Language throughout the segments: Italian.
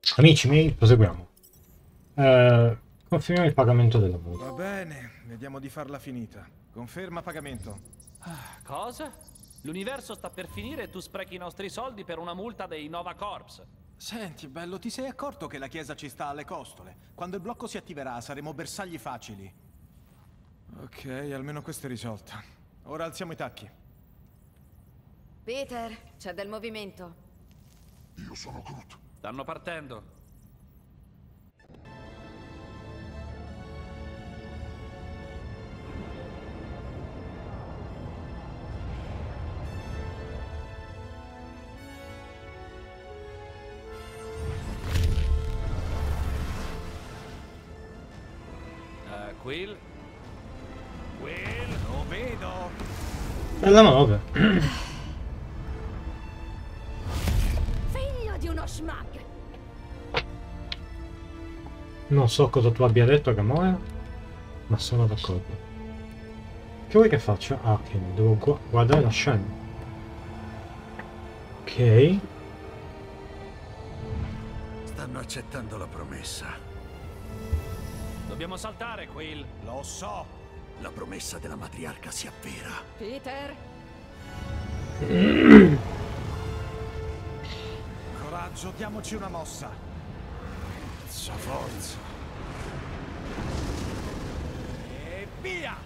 Amici miei, proseguiamo. Confermiamo il pagamento della multa. Va bene, vediamo di farla finita. Conferma pagamento. Cosa? L'universo sta per finire e tu sprechi i nostri soldi per una multa dei Nova Corps. Senti, bello, ti sei accorto che la chiesa ci sta alle costole? Quando il blocco si attiverà saremo bersagli facili. Ok, almeno questa è risolta. Ora alziamo i tacchi. Peter, c'è del movimento. Stanno partendo. Quill? Quill? Lo vedo! Bella 9. Figlio di uno schmuck! Non so cosa tu abbia detto, Gamora, ma sono d'accordo. Che vuoi che faccia? Ah, ok, devo guardare la scena. Ok. Stanno accettando la promessa. Dobbiamo saltare, Quill. Lo so! La promessa della matriarca si avvera. Peter! Coraggio, diamoci una mossa. Forza, forza. E via!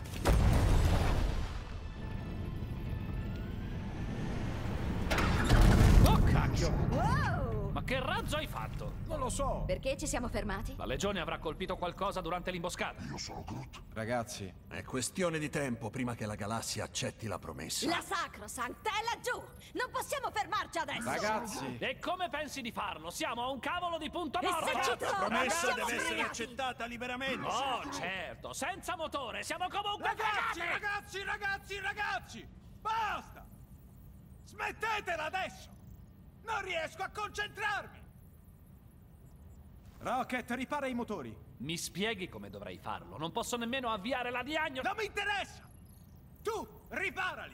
Oh, cacchio! Wow! Ma che razzo hai fatto? Non lo so! Perché ci siamo fermati? La legione avrà colpito qualcosa durante l'imboscata. Ragazzi, È questione di tempo prima che la galassia accetti la promessa. La Sacrosanct è laggiù! Non possiamo fermarci adesso! ragazzi! E come pensi di farlo? Siamo a un cavolo di punto E se morto! ci trova, siamo fregati! accettata liberamente. Oh, certo, senza motore, siamo comunque Ragazzi, fregati! ragazzi, ragazzi, ragazzi! Basta! Smettetela adesso! Non riesco a concentrarmi! Rocket, ripara i motori. Mi spieghi come dovrei farlo? Non posso nemmeno avviare la diagnosi. Non mi interessa! Tu, riparali!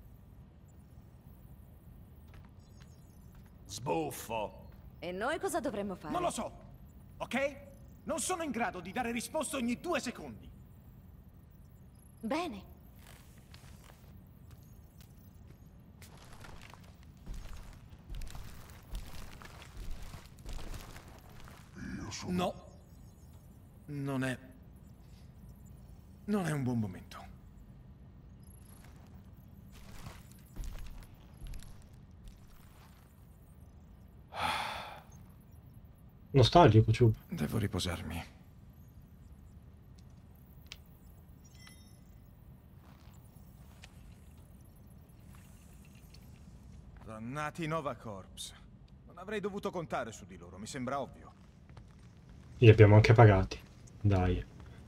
Sbuffo. E noi cosa dovremmo fare? Non lo so, ok? Non sono in grado di dare risposte ogni 2 secondi. Bene. No. Non è un buon momento. Nostalgico, ciù. Devo riposarmi. Dannati Nova Corps. Non avrei dovuto contare su di loro, mi sembra ovvio. Li abbiamo anche pagati. Dai.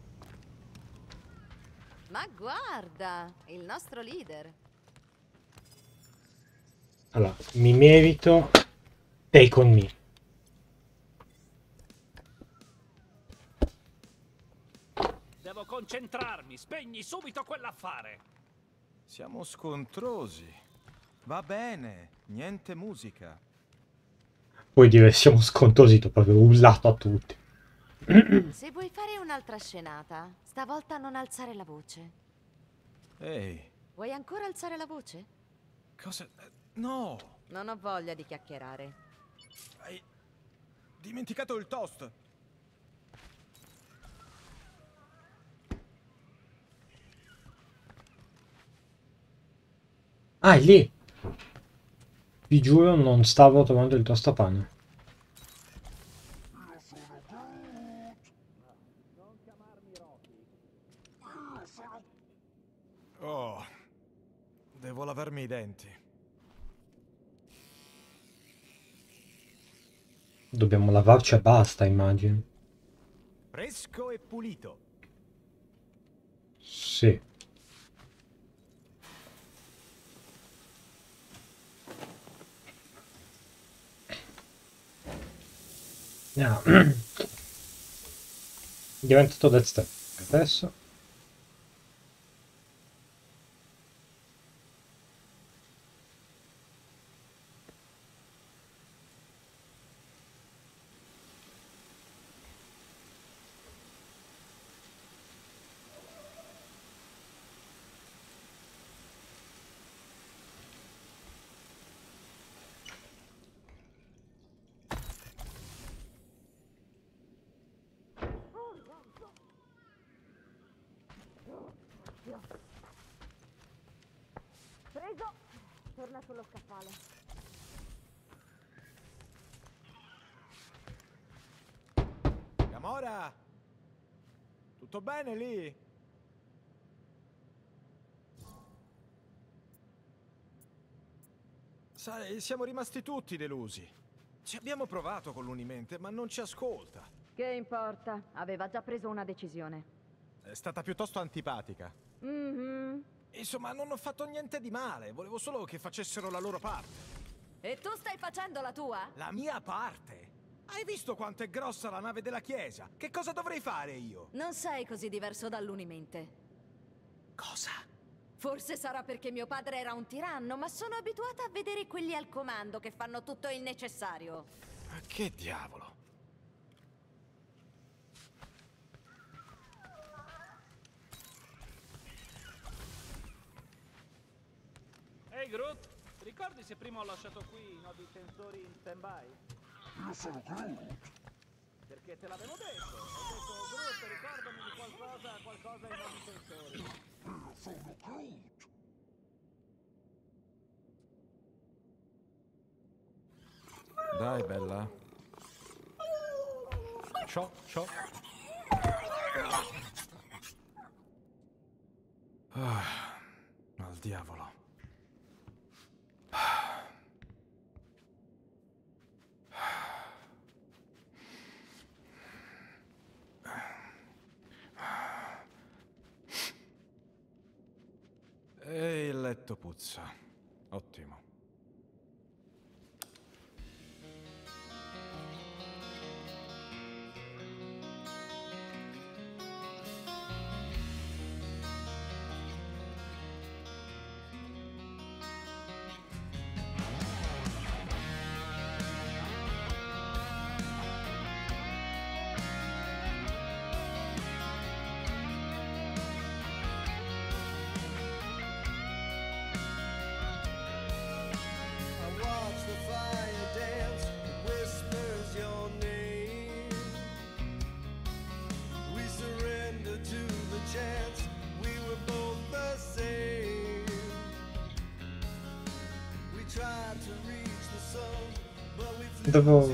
Ma guarda, il nostro leader. Allora, mi merito Take on Me. Devo concentrarmi, spegni subito quell'affare. Siamo scontrosi. Va bene, niente musica. Puoi dire siamo scontosi dopo aver urlato a tutti. Se vuoi fare un'altra scenata, stavolta non alzare la voce. Ehi, Vuoi ancora alzare la voce? cosa... No! Non ho voglia di chiacchierare. Hai dimenticato il toast. Ah, è lì. Vi giuro, non stavo trovando il tostapane. Oh, devo lavarmi i denti. Dobbiamo lavarci e basta, immagino. Fresco e pulito. Sì. No. Diventato Death Step. Adesso. Preso. Preso. Torna sullo scaffale. Gamora! Tutto bene lì? Sai, siamo rimasti tutti delusi. Ci abbiamo provato con l'Unimente, ma non ci ascolta. Che importa? Aveva già preso una decisione. È stata piuttosto antipatica. Insomma, non ho fatto niente di male. Volevo solo che facessero la loro parte. E tu stai facendo la tua? La mia parte? Hai visto quanto è grossa la nave della chiesa? Che cosa dovrei fare io? Non sei così diverso dall'Unimente. Cosa? Forse sarà perché mio padre era un tiranno, ma sono abituata a vedere quelli al comando che fanno tutto il necessario. Ma che diavolo? Ehi Groot, ricordi se prima ho lasciato qui i nodi sensori in stand-by? Io sono Groot. Perché te l'avevo detto. Ho detto Groot, ricordami di qualcosa ai nodi sensori. Io sono Groot. Dai, bella. Ciao, ciao. Al diavolo. E il letto puzza. Ottimo. Dopo...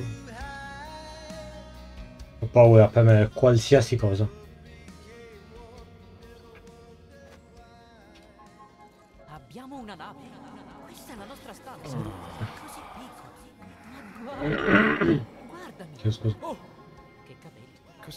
Ho paura per me qualsiasi cosa. Abbiamo una nave. Questa è la nostra stanza. Così piccola. Guardami. Sì, scusa. Oh! Che capelli.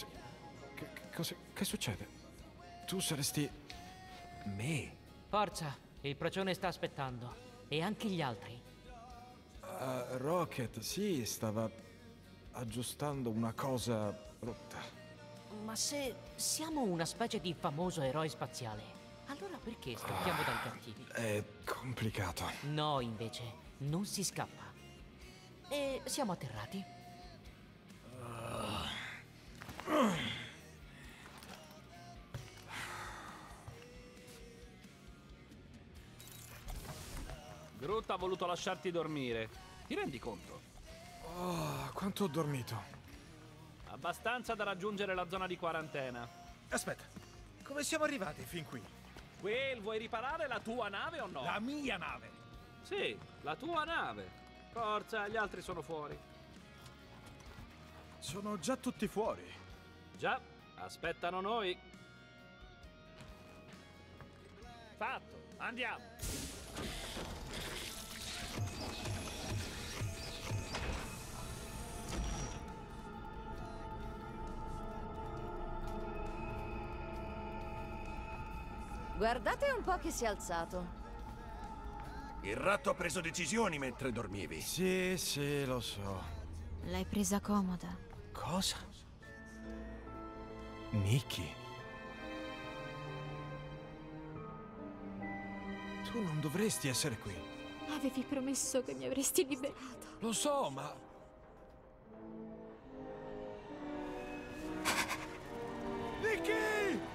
Che succede? Tu saresti... me? Forza, il procione sta aspettando. E anche gli altri. Rocket, sì, stava aggiustando una cosa rotta. Ma se siamo una specie di famoso eroe spaziale, allora perché scappiamo dai cattivi? È complicato. No, invece, non si scappa. E siamo atterrati? Groot ha voluto lasciarti dormire. Ti rendi conto? Oh, quanto ho dormito? Abbastanza da raggiungere la zona di quarantena. Aspetta, come siamo arrivati fin qui? Will, vuoi riparare la tua nave o no? La mia nave! Sì, la tua nave. Forza, gli altri sono fuori. Sono già tutti fuori. Già, aspettano noi. Fatto, andiamo. Guardate un po' che si è alzato. Il ratto ha preso decisioni mentre dormivi. Sì, lo so. L'hai presa comoda. Cosa? Nikki? Tu non dovresti essere qui. Avevi promesso che mi avresti liberato. Lo so, ma... Nikki!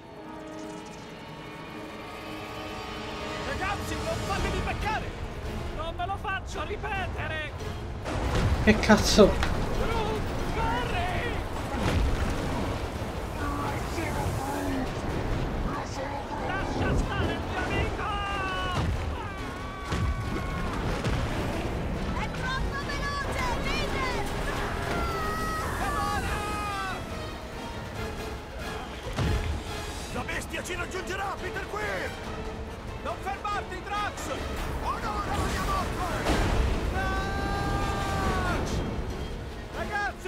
Ragazzi, non fatevi beccare! Non me lo faccio ripetere! Che cazzo? Groot, corri! Lascia stare bestia ci raggiungerà, Peter Quill! Non fermarti, Drax! Onore alla mia morte! Drax! Ragazzi!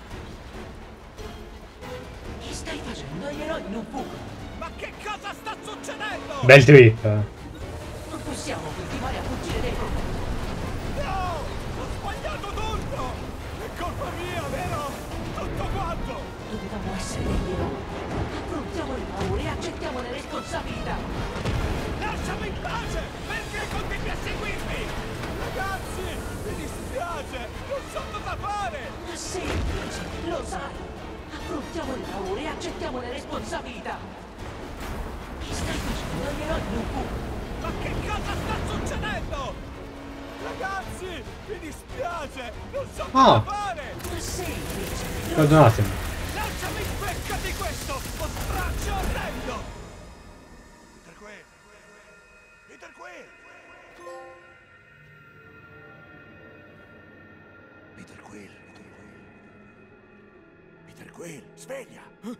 Che stai facendo? Gli eroi non fuggono. Ma che cosa sta succedendo? Bel trip. Non possiamo continuare a fuggire dai problemi. No! Ho sbagliato tutto! È colpa mia, vero? Tutto quanto! Dovevamo essere degli eroi. Affrontiamo le paure e accettiamo le responsabilità. Lasciami in pace! Perché continui a seguirmi? Ragazzi, mi dispiace! Non so cosa fare! Ma semplice, lo sai. Affrontiamo le paure e accettiamo le responsabilità. Che stai facendo? Gli eroi non fuggono. Ma che cosa sta succedendo? Ragazzi, mi dispiace! Non so cosa fare! Ma semplice. Perdonatemi. Lasciami specca di questo! Lo straccio orrendo! Peter Quill! Peter Quill! Peter Quill! Peter Quill, sveglia!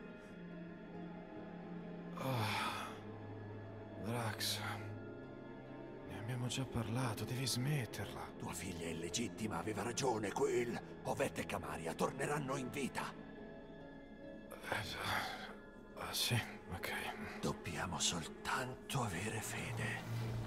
Drax, ne abbiamo già parlato, devi smetterla. Tua figlia illegittima aveva ragione, Quill. Ovette e Camaria torneranno in vita. Sì, ok. Dobbiamo soltanto avere fede.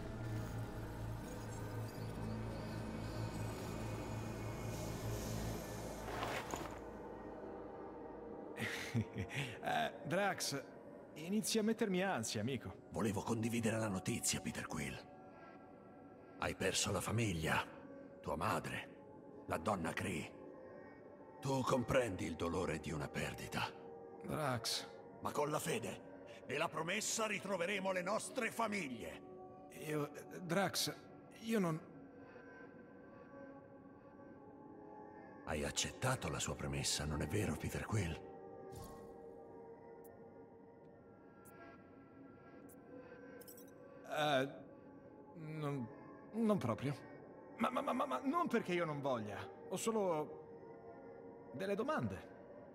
Drax, inizi a mettermi ansia, amico. Volevo condividere la notizia, Peter Quill. Hai perso la famiglia, tua madre, la donna Kree. Tu comprendi il dolore di una perdita. Drax, Ma con la fede e la promessa ritroveremo le nostre famiglie. Drax, io non... Hai accettato la sua promessa, non è vero, Peter Quill? Non proprio. Ma non perché io non voglia. Ho solo delle domande.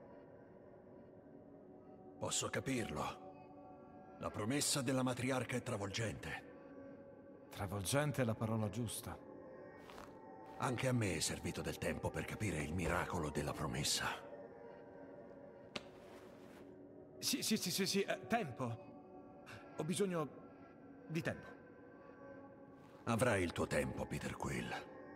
Posso capirlo. La promessa della matriarca è travolgente. Travolgente è la parola giusta. Anche a me è servito del tempo per capire il miracolo della promessa. Sì, tempo. Ho bisogno di tempo. Avrai il tuo tempo, Peter Quill.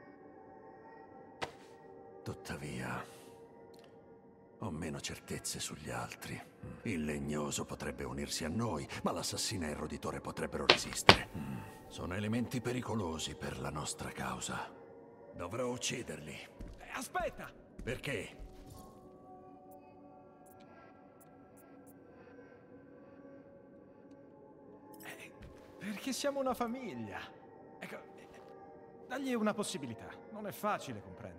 Tuttavia, ho meno certezze sugli altri. Il legnoso potrebbe unirsi a noi, ma l'assassino e il roditore potrebbero resistere. Sono elementi pericolosi per la nostra causa. Dovrò ucciderli. Aspetta! Perché? Perché siamo una famiglia. Ecco, dagli una possibilità. Non è facile comprendere.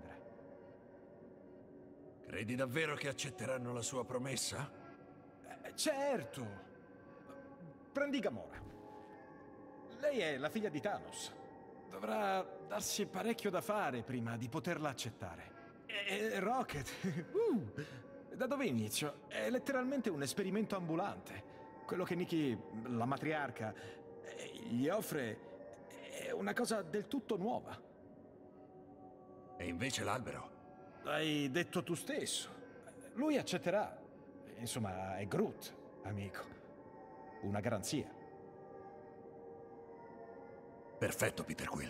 Credi davvero che accetteranno la sua promessa? Certo! Prendi Gamora. Lei è la figlia di Thanos. Dovrà darsi parecchio da fare prima di poterla accettare. E Rocket... da dove inizio? È letteralmente un esperimento ambulante. Quello che Nikki, la matriarca, gli offre è una cosa del tutto nuova. E invece l'albero? L'hai detto tu stesso. Lui accetterà. Insomma, è Groot, amico. Una garanzia. Perfetto, Peter Quill.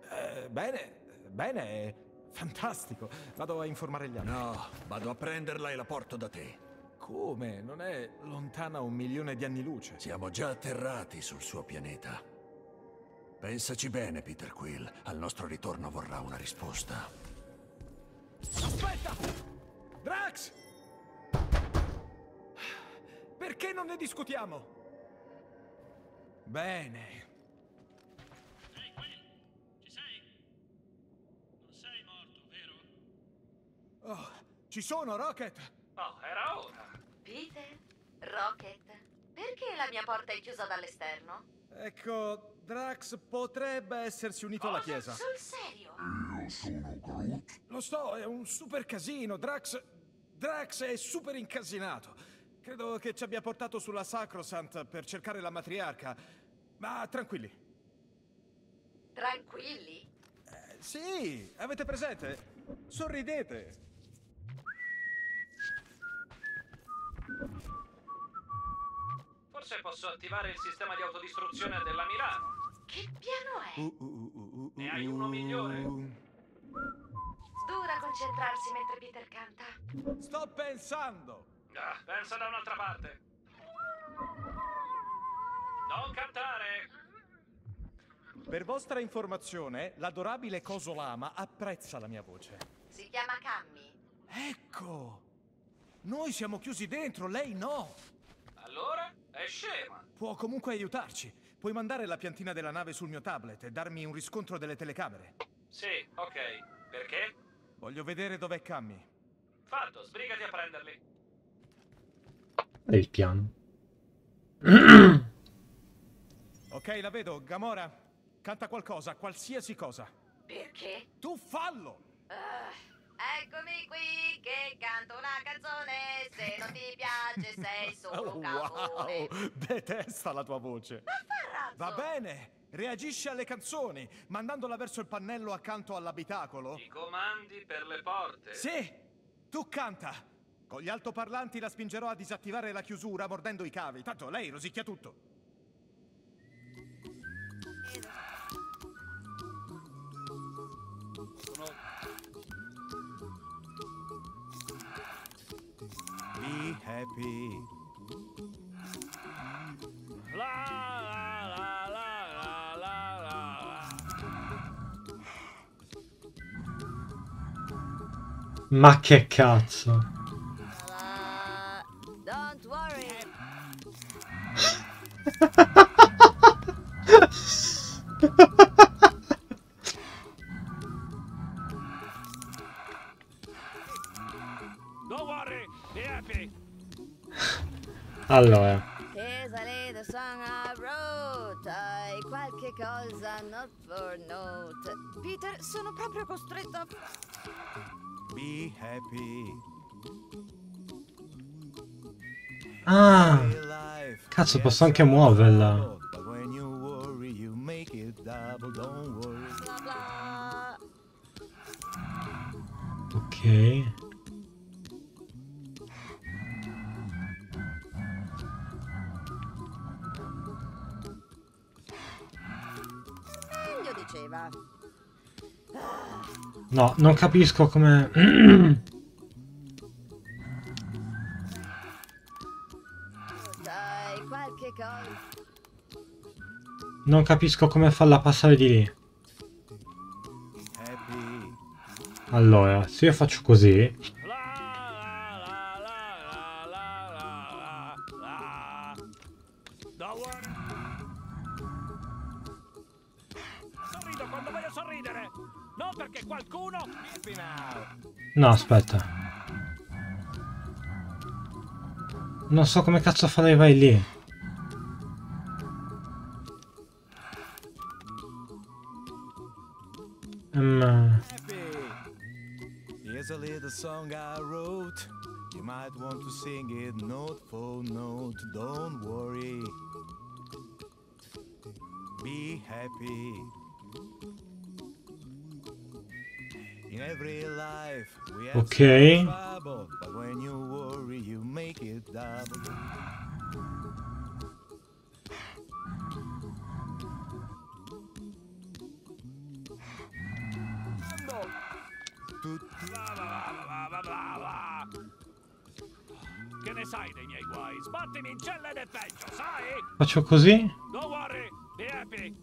Bene, fantastico. Vado a informare gli altri. No, vado a prenderla e la porto da te. Come? Non è lontana 1 milione di anni luce. Siamo già atterrati sul suo pianeta. Pensaci bene, Peter Quill. Al nostro ritorno vorrà una risposta. Aspetta! Drax! Perché non ne discutiamo? Bene. Ehi, Quill, ci sei? Non sei morto, vero? Oh, ci sono, Rocket! Oh, era ora. Peter? Rocket? Perché la mia porta è chiusa dall'esterno? Ecco, Drax potrebbe essersi unito alla chiesa. Sul serio? Io sono Groot. Lo so, è un super casino. Drax è super incasinato. Credo che ci abbia portato sulla Sacrosant per cercare la matriarca. Ma tranquilli. Tranquilli? Sì, avete presente? Sorridete. Forse posso attivare il sistema di autodistruzione della Milano. Che piano è? Ne hai uno migliore? Dura concentrarsi mentre Peter canta. Sto pensando. Ah, pensa da un'altra parte. Non cantare! Per vostra informazione, l'adorabile Cosolama apprezza la mia voce. Si chiama Cammy. Ecco! Noi siamo chiusi dentro, lei no! Allora? È scema. Può comunque aiutarci. Puoi mandare la piantina della nave sul mio tablet e darmi un riscontro delle telecamere. Sì, ok. Perché? Voglio vedere dov'è Cammy. Fatto, sbrigati a prenderli. È il piano. Ok, la vedo. Gamora, canta qualcosa, qualsiasi cosa. Perché? Tu fallo! Eccomi qui che canto una canzone. Se non ti piace sei solo un cavone. Wow! Detesta la tua voce. Ma Farrazzo! Va bene! Reagisci alle canzoni, mandandola verso il pannello accanto all'abitacolo. I comandi per le porte. Sì! Tu canta! Con gli altoparlanti la spingerò a disattivare la chiusura mordendo i cavi. Tanto lei rosicchia tutto. Be happy. Ma che cazzo? Don't worry. Don't worry, be happy. Allora, Here's a little song I wrote. Hai qualche cosa note for note. Peter, sono proprio costretto a... Be happy. ah, cazzo, posso anche muoverla. But when you worry, you make it double, don't worry. bla bla. Ok. Meglio diceva. No, non capisco come... Hai qualche cosa... non capisco come farla passare di lì. Happy. Allora, se io faccio così... Don't worry. Sorrido quando voglio sorridere. Non perché qualcuno... Happy now. No, aspetta. Non so come cazzo farei vai lì. Happy. Here's a little song I wrote. You might want to sing it note for note. Don't worry. Be happy. In every life we have Ok. some trouble, but when you worry you make it double. Che ne sai dei miei guai? Sbattimi in cella ed è peggio, sai? Faccio così? Don't worry, be happy.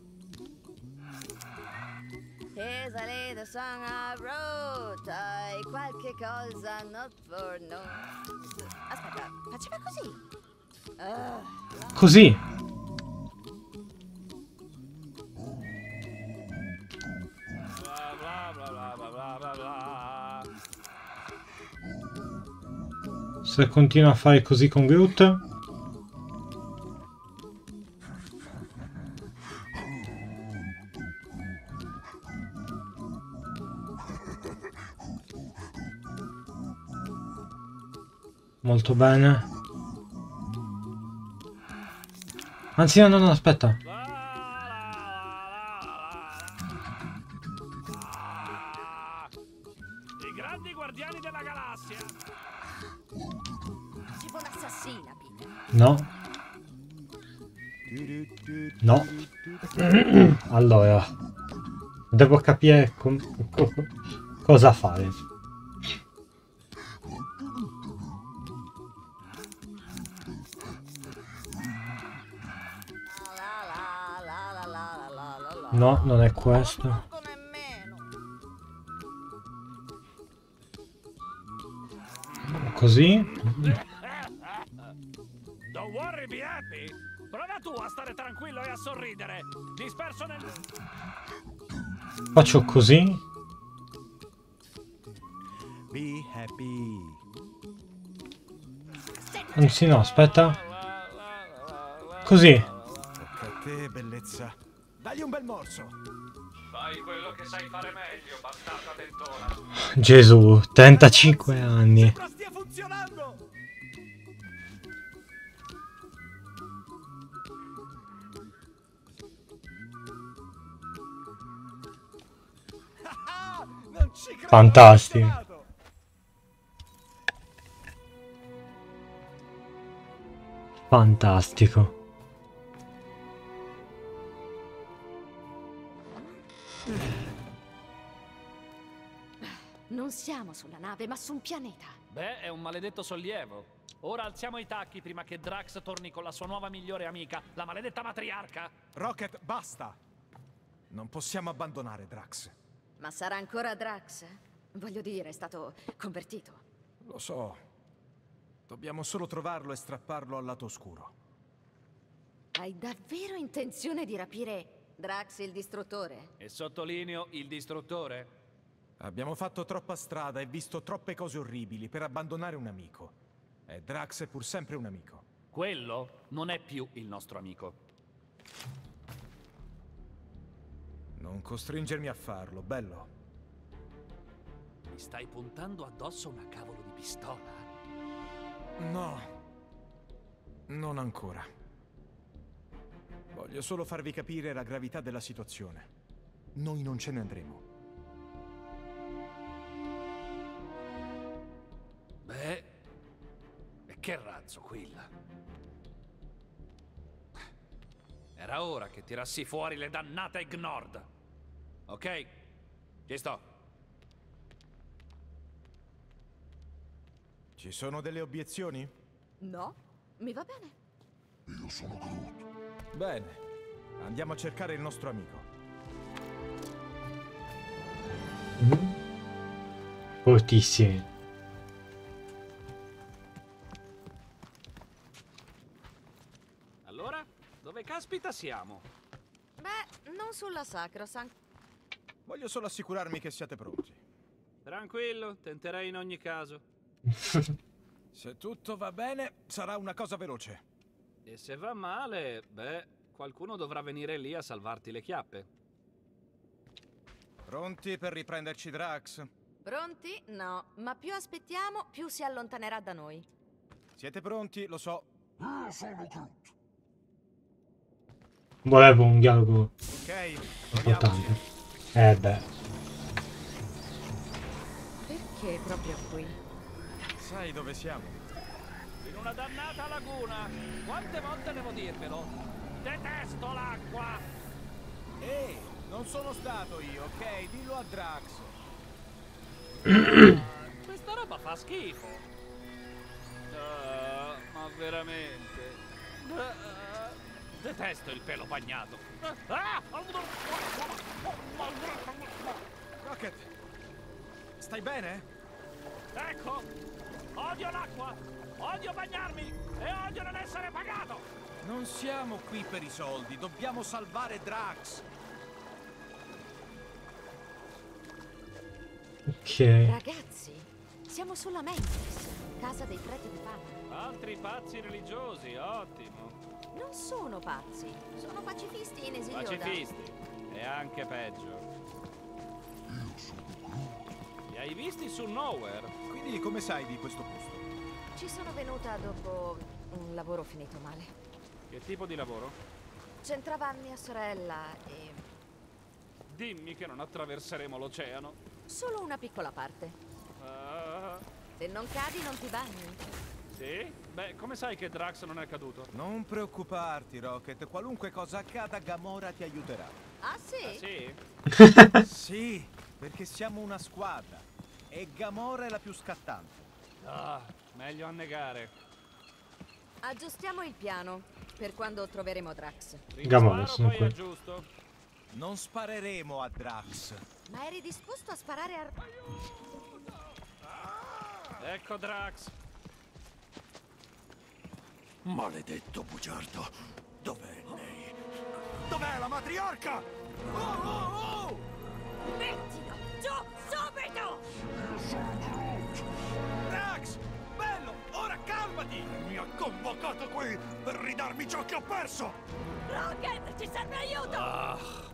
Here's a little song I wrote. Hai qualche cosa note for note. Aspetta, faceva così. Così. Bla bla bla bla bla bla bla. Se continuo a fare così con Groot... molto bene. Anzi, no, no, no, aspetta. I grandi guardiani della galassia. Tipo un'assassina, Peter. No. No. Allora. Devo capire cosa fare. No, non è questo. Così. Don't worry, be happy. Prova tu a stare tranquillo e a sorridere. Disperso nel... Faccio così. Be happy. Anzi no, aspetta. Così. Tocca a te, bellezza. Dagli un bel morso. Fai quello che sai fare meglio, bastarda dentona. Gesù, 35 anni. Sembra stia funzionando. Non ci credo. Fantastico. Fantastico. Non siamo sulla nave, ma su un pianeta. Beh, è un maledetto sollievo. Ora alziamo i tacchi prima che Drax torni con la sua nuova migliore amica, la maledetta matriarca. Rocket, basta. Non possiamo abbandonare Drax. Ma sarà ancora Drax? Voglio dire, è stato convertito. Lo so. Dobbiamo solo trovarlo e strapparlo al lato oscuro. Hai davvero intenzione di rapire Drax il distruttore? E sottolineo il distruttore. Abbiamo fatto troppa strada e visto troppe cose orribili per abbandonare un amico. E Drax è pur sempre un amico. Quello non è più il nostro amico. Non costringermi a farlo, bello. Mi stai puntando addosso una cavolo di pistola? No. Non ancora. Voglio solo farvi capire la gravità della situazione. Noi non ce ne andremo. Beh, e che razzo, Quill? Era ora che tirassi fuori le dannate Ignored. Ok? Ci sto. Ci sono delle obiezioni? No, mi va bene. Io sono Groot. Bene. Andiamo a cercare il nostro amico. Fortissimi. Allora, dove caspita siamo? Beh, non sulla Sacrosanct. Voglio solo assicurarmi che siate pronti. Tranquillo, tenterei in ogni caso. Se tutto va bene, sarà una cosa veloce. E se va male, beh, qualcuno dovrà venire lì a salvarti le chiappe. Pronti per riprenderci Drax? Pronti? No, ma più aspettiamo, più si allontanerà da noi. Siete pronti? Lo so. Io sono Groot. Volevo un dialogo Ok, importante. proviamoci. Beh. Perché proprio qui? Sai dove siamo? In una dannata laguna. Quante volte devo dirvelo? Detesto l'acqua. Ehi, non sono stato io, ok? Dillo a Drax. Questa roba fa schifo. Ma veramente. Detesto il pelo bagnato. Rocket, stai bene? Ecco, odio l'acqua, odio bagnarmi e odio non essere pagato. Non siamo qui per i soldi, dobbiamo salvare Drax. Ok. Ragazzi, siamo sulla Memphis, casa dei preti di Papa. Altri pazzi religiosi, ottimo. Non sono pazzi, sono pacifisti in esilio. Pacifisti, e anche peggio. Li hai visti su Nowhere? Quindi come sai di questo posto? Ci sono venuta dopo un lavoro finito male. Che tipo di lavoro? C'entrava mia sorella e... Dimmi che non attraverseremo l'oceano. Solo una piccola parte. Se non cadi non ti bagni. Sì? Beh, come sai che Drax non è caduto? Non preoccuparti, Rocket. Qualunque cosa accada, Gamora ti aiuterà. Ah sì? Ah, sì? Sì, perché siamo una squadra. E Gamora è la più scattante. Ah, meglio annegare. Aggiustiamo il piano per quando troveremo Drax. Gamora, Sparo, sono poi qui. aggiusto. Non spareremo a Drax. Ma eri disposto a sparare a... Ecco Drax. Maledetto bugiardo. Dov'è lei? Dov'è la matriarca? Mettilo giù subito! Drax! Bello! Ora calmati! Mi ha convocato qui per ridarmi ciò che ho perso! Rocket, ci serve aiuto!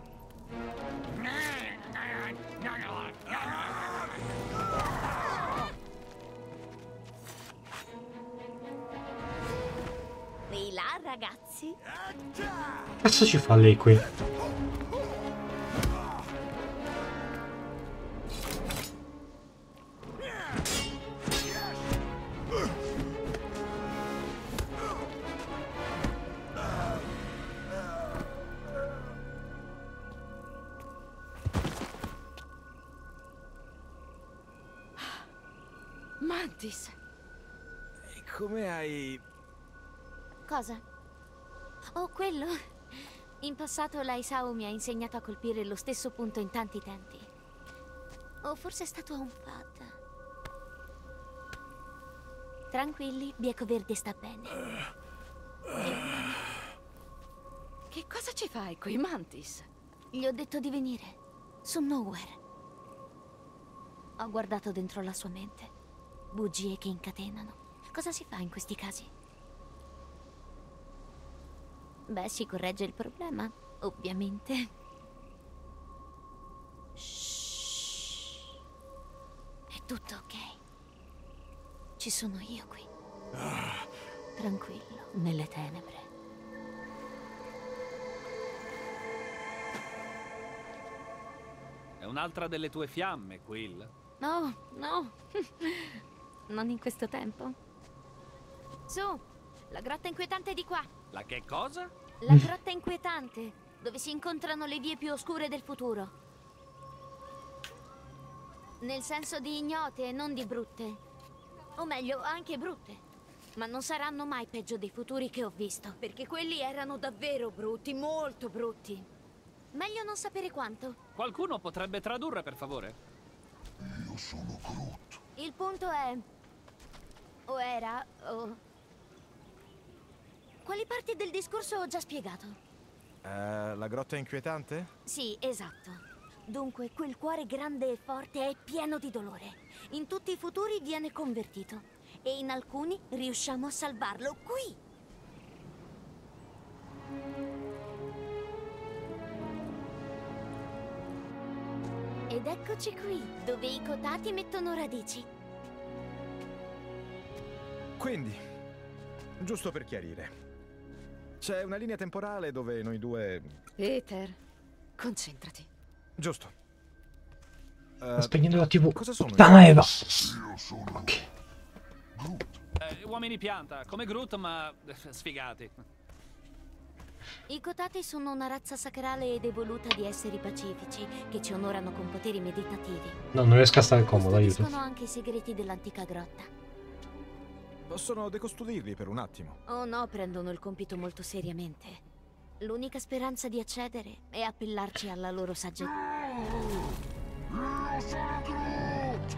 Di là, ragazzi. Cosa ci fa lei qui? Mantis. E come hai... Cosa? Oh, quello? In passato l'Aisao mi ha insegnato a colpire lo stesso punto in tanti tempi. O forse è stato un FAD. Tranquilli, Bieco Verde sta bene. Che cosa ci fai qui, Mantis? Gli ho detto di venire. Su Nowhere. Ho guardato dentro la sua mente. Bugie che incatenano. Cosa si fa in questi casi? Beh, si corregge il problema, ovviamente. Shh. È tutto ok. Ci sono io qui. Tranquillo, nelle tenebre. È un'altra delle tue fiamme, Quill. No, no. Non in questo tempo. Su, la grotta inquietante è di qua. La che cosa? La grotta inquietante, dove si incontrano le vie più oscure del futuro. Nel senso di ignote e non di brutte. O meglio, anche brutte. Ma non saranno mai peggio dei futuri che ho visto. Perché quelli erano davvero brutti, molto brutti. Meglio non sapere quanto. Qualcuno potrebbe tradurre, per favore? Io sono Groot. Il punto è... O era... o... Quali parti del discorso ho già spiegato? La grotta inquietante? Sì, esatto. Dunque, quel cuore grande e forte è pieno di dolore. In tutti i futuri viene convertito. E in alcuni riusciamo a salvarlo qui. Ed eccoci qui, dove i cotati mettono radici. Quindi, giusto per chiarire, c'è una linea temporale dove noi due... Peter, concentrati. Giusto. Sta spegnendo la TV. Cosa sono? Puttana Eva. Io sono Ok. Groot. Uomini pianta, come Groot, ma sfigati. I cotati sono una razza sacrale ed evoluta di esseri pacifici che ci onorano con poteri meditativi. No, non riesco a stare comodo, aiuto. Custodiscono anche i segreti dell'antica grotta. Possono decostruirli per un attimo. Oh no, prendono il compito molto seriamente. L'unica speranza di accedere è appellarci alla loro saggezza. Io sono Groot.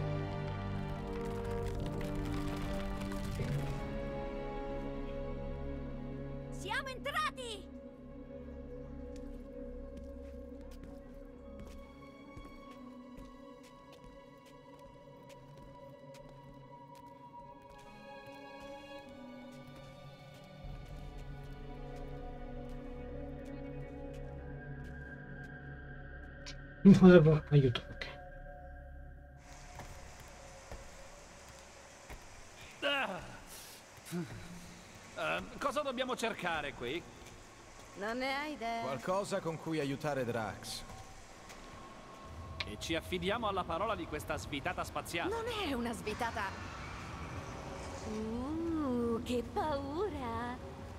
Siamo entrati! Non volevo aiuto, ok. Cosa dobbiamo cercare qui? Non ne hai idea? Qualcosa con cui aiutare Drax. E ci affidiamo alla parola di questa svitata spaziale. Non è una svitata. Che paura!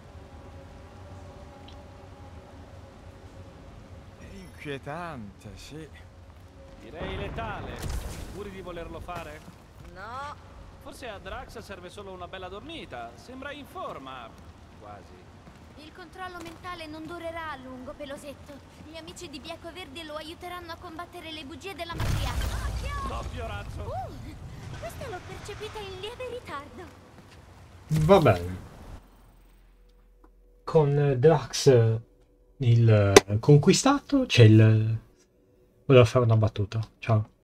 È inquietante, sì. Direi letale. Sicuri di volerlo fare? No. Forse a Drax serve solo una bella dormita. Sembra in forma, quasi. Il controllo mentale non durerà a lungo, pelosetto. Gli amici di Bianco Verde lo aiuteranno a combattere le bugie della magia. Occhio! Doppio razzo. Questa l'ho percepita in lieve ritardo. Va bene. Con Drax il conquistato c'è il... Volevo fare una battuta. Ciao.